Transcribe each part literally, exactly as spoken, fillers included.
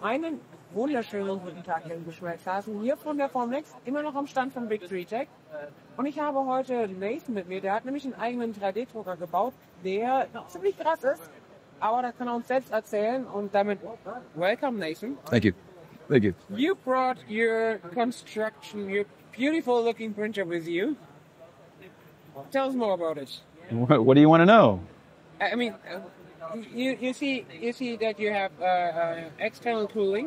Einen wunderschönen guten Tag, liebe Geschmackshasen. Hier von der Formel X, immer noch am Stand von Big Tree Tech. Und ich habe heute Nathan mit mir, der hat nämlich einen eigenen drei D Drucker gebaut, der ziemlich krass ist. Aber das kann er uns selbst erzählen und damit welcome Nathan. Thank you. Thank you. You brought your construction, your beautiful looking printer with you. Tell us more about it. What, what do you want to know? I mean, uh, you you see you see that you have uh, uh, external cooling.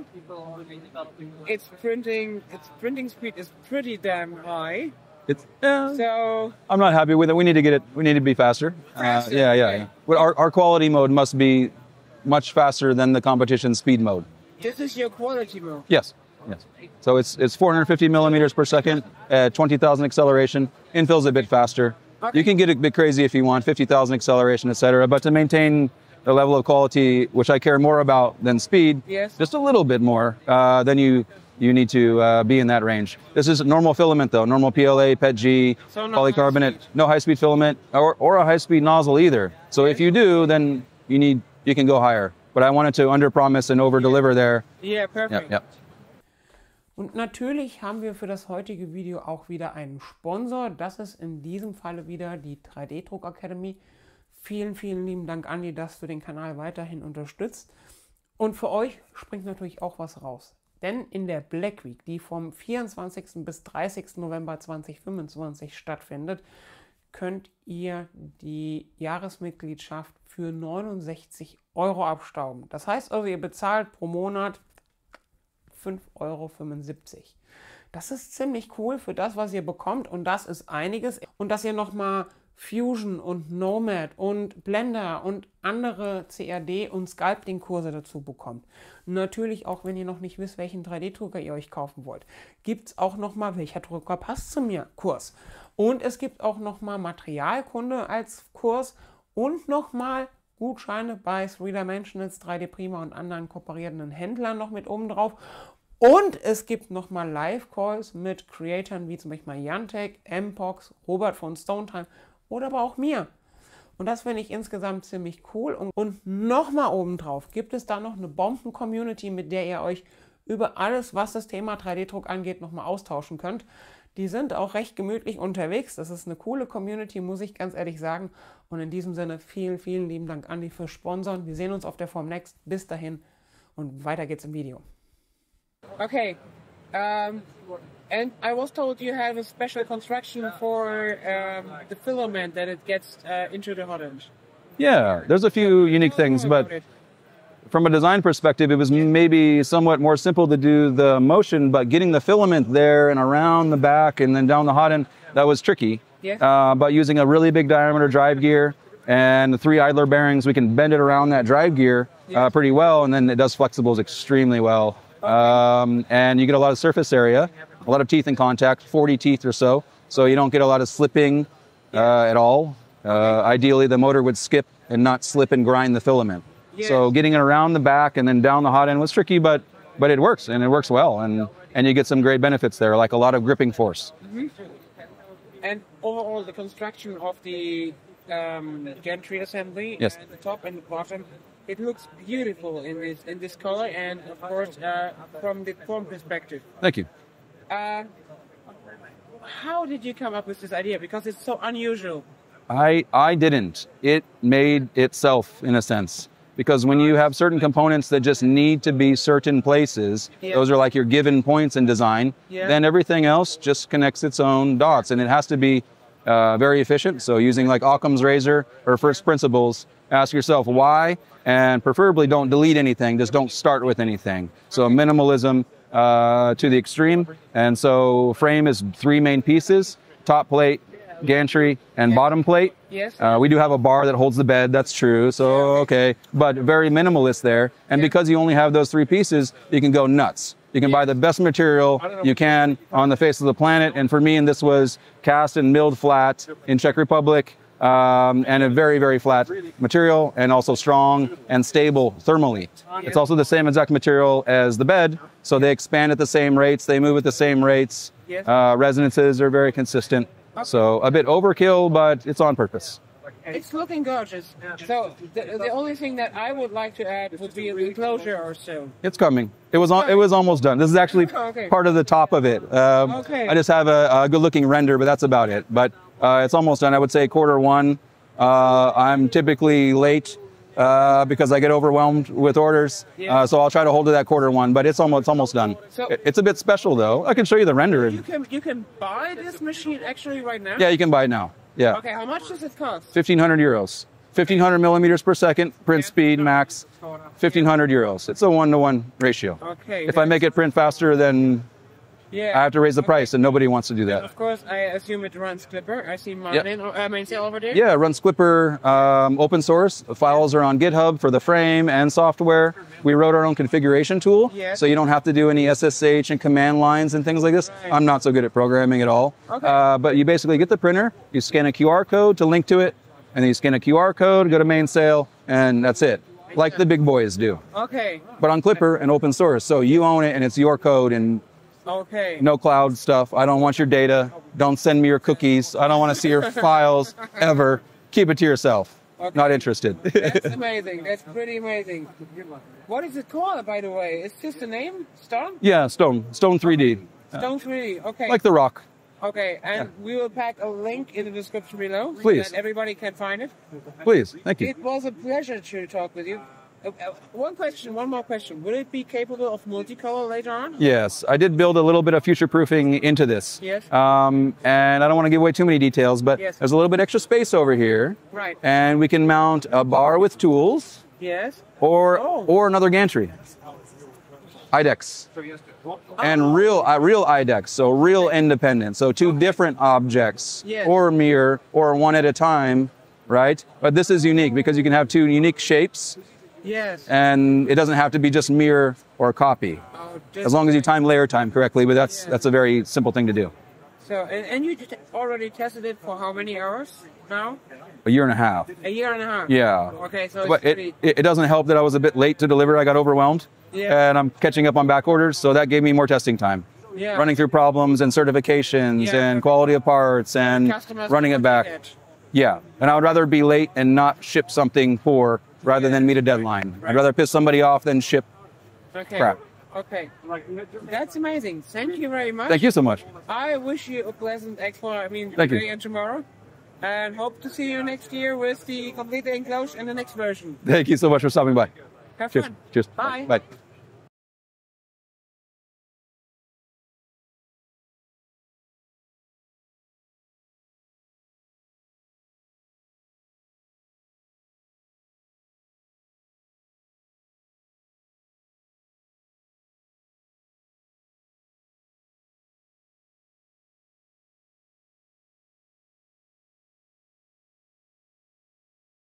It's printing. Its printing speed is pretty damn high. It's uh, So I'm not happy with it. We need to get it. We need to be faster. Faster, Uh, yeah, yeah, okay. yeah. But our our quality mode must be much faster than the competition speed mode. this is your quality mode. Yes. Yes. So it's it's four hundred fifty millimeters per second at twenty thousand acceleration. Infill's a bit faster. Okay. You can get a bit crazy if you want, fifty thousand acceleration, et cetera. But to maintain the level of quality, which I care more about than speed, Yes. just a little bit more, uh, then you you need to uh, be in that range. This is normal filament though, normal P L A, P E T G, So no polycarbonate, high speed. no high-speed filament or, or a high-speed nozzle either. So if you do, then you need you can go higher. But I wanted to under-promise and over-deliver there. Yeah, perfect. Yep, yep. Und natürlich haben wir für das heutige Video auch wieder einen Sponsor. Das ist in diesem Falle wieder die drei D Druck Academy. Vielen, vielen lieben Dank, Andi, dass du den Kanal weiterhin unterstützt. Und für euch springt natürlich auch was raus. Denn in der Black Week, die vom vierundzwanzigsten bis dreißigsten November zweitausendfünfundzwanzig stattfindet, könnt ihr die Jahresmitgliedschaft für neunundsechzig Euro abstauben. Das heißt also, ihr bezahlt pro Monat fünf Euro fünfundsiebzig. Das ist ziemlich cool für das, was ihr bekommt, und das ist einiges. Und dass ihr nochmal Fusion und Nomad und Blender und andere C A D- und Sculpting-Kurse dazu bekommt. Natürlich auch, wenn ihr noch nicht wisst, welchen drei D Drucker ihr euch kaufen wollt, gibt es auch nochmal, welcher Drucker passt zu mir, Kurs. Und es gibt auch nochmal Materialkunde als Kurs und nochmal Gutscheine bei Three Dimensionals, drei D Prima und anderen kooperierenden Händlern noch mit oben drauf. Und es gibt nochmal Live-Calls mit Creatoren wie zum Beispiel Jantek, M-Pox, Robert von Stonetime oder aber auch mir. Und das finde ich insgesamt ziemlich cool. Und, und nochmal obendrauf gibt es da noch eine Bomben-Community, mit der ihr euch über alles, was das Thema drei D Druck angeht, nochmal austauschen könnt. Die sind auch recht gemütlich unterwegs. Das ist eine coole Community, muss ich ganz ehrlich sagen. Und in diesem Sinne vielen, vielen lieben Dank, Andi, fürs Sponsoren. Wir sehen uns auf der Form Next. Bis dahin und weiter geht's im Video. Okay, um, and I was told you have a special construction for um, the filament that it gets uh, into the hot end. Yeah, there's a few unique things, but from a design perspective, it was maybe somewhat more simple to do the motion, but getting the filament there and around the back and then down the hot end, that was tricky. Yes. Uh, but using a really big diameter drive gear and the three idler bearings, we can bend it around that drive gear uh, Yes. pretty well, and then it does flexibles extremely well. Okay. Um, and you get a lot of surface area, a lot of teeth in contact, forty teeth or so, so you don't get a lot of slipping uh, at all. Uh, ideally, the motor would skip and not slip and grind the filament. Yes. So getting it around the back and then down the hot end was tricky, but but it works, and it works well, and and you get some great benefits there, like a lot of gripping force. And overall, the construction of the um, gantry assembly Yes. at the top and the bottom, it looks beautiful in this in this color, and of course, uh, from the form perspective. Thank you. Uh, how did you come up with this idea? Because it's so unusual. I I didn't. It made itself in a sense. Because when you have certain components that just need to be certain places, Yeah. those are like your given points in design, Yeah. then everything else just connects its own dots. And it has to be uh, very efficient. So using like Occam's razor or first principles, ask yourself why, and preferably don't delete anything, just don't start with anything. So minimalism uh, to the extreme. And so frame is three main pieces: top plate, gantry, and bottom plate. Yes. Uh, we do have a bar that holds the bed, that's true, so okay, but very minimalist there. And because you only have those three pieces, you can go nuts. You can buy the best material you can on the face of the planet, and for me, and this was cast and milled flat in Czech Republic, um, and a very, very flat material, and also strong and stable thermally. It's also the same exact material as the bed, so they expand at the same rates, they move at the same rates, uh, resonances are very consistent. So a bit overkill, but it's on purpose. it's looking gorgeous. So the, the only thing that I would like to add would be an enclosure or so. It's coming. It was on, it was almost done. This is actually Oh, okay. part of the top of it. Um, Okay. I just have a, a good-looking render, but that's about it. But uh, it's almost done. I would say quarter one. Uh, I'm typically late uh, because I get overwhelmed with orders. Yeah. Uh, so I'll try to hold to that quarter one. But it's almost it's almost done. So- It- it's a bit special though. I can show you the render. You can you can buy this machine actually right now. Yeah, you can buy it now. Yeah, Okay, how much does it cost? fifteen hundred euros. fifteen hundred millimeters per second, print speed max, fifteen hundred euros. It's a one-to-one ratio. Okay. If I make it print faster, then yeah. I have to raise the Okay. price, and nobody wants to do that. Of course, I assume it runs Clipper. I see mine Yep. in, I mean, sale over there. Yeah, it runs Clipper, um, open source. The files are on GitHub for the frame and software. We wrote our own configuration tool, Yes. so you don't have to do any S S H and command lines and things like this. Right. I'm not so good at programming at all. Okay. Uh, but you basically get the printer, you scan a Q R code to link to it, and then you scan a Q R code, go to main sale, and that's it, like the big boys do. Okay. But on Clipper and open source, so you own it and it's your code and Okay. no cloud stuff. I don't want your data. Don't send me your cookies. I don't want to see your files ever. Keep it to yourself. Okay. Not interested. That's amazing. That's pretty amazing. What is it called, by the way? Is this the name? Stone? Yeah, Stone. Stone three D. Stone three D. Okay. Like the rock. Okay, and we will pack a link in the description below. Please. So that everybody can find it. Please. Thank you. It was a pleasure to talk with you. Uh, uh, one question, one more question. Will it be capable of multicolor later on? Yes, I did build a little bit of future proofing into this. Yes. Um, and I don't want to give away too many details, but Yes. there's a little bit extra space over here. Right. And we can mount a bar with tools Yes. or Oh. or another gantry. I DEX. And real uh, real I DEX, so real independent. So two different objects Yes. or mirror or one at a time, right? But this is unique because you can have two unique shapes Yes. and it doesn't have to be just mirror or copy. Oh, As long as you time layer time correctly, but that's Yeah. that's a very simple thing to do. So, and, and you t- already tested it for how many hours now? A year and a half. A year and a half. Yeah. Okay, so it's But pretty. it, it doesn't help that I was a bit late to deliver. I got overwhelmed. Yeah. And I'm catching up on back orders, so that gave me more testing time. Yeah. Running through problems and certifications Yeah. and quality of parts and Customers running it want back. that. Yeah. And I would rather be late and not ship something poor rather than meet a deadline. I'd rather piss somebody off than ship Okay. crap. Okay. That's amazing. Thank you very much. Thank you so much. I wish you a pleasant expo, I mean, Thank you. today and tomorrow. And hope to see you next year with the complete enclosure and the next version. Thank you so much for stopping by. Have Cheers. fun. Cheers. Bye. Bye.